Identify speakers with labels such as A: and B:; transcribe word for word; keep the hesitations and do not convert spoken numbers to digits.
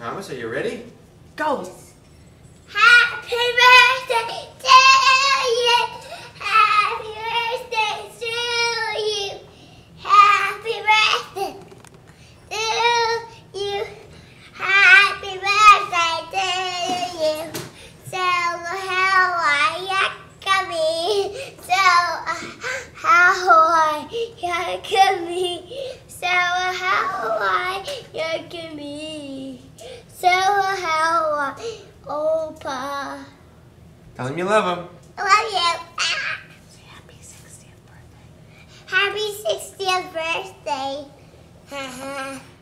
A: Thomas, are you ready?
B: Go.
C: Happy birthday to you. Happy birthday to you. Happy birthday to you. Happy birthday to you. So how are you, So how are you, So how are you, So how are Opa?
A: Tell him you love him.
C: I love you. Ah.
B: Say happy sixtieth birthday.
C: Happy sixtieth birthday.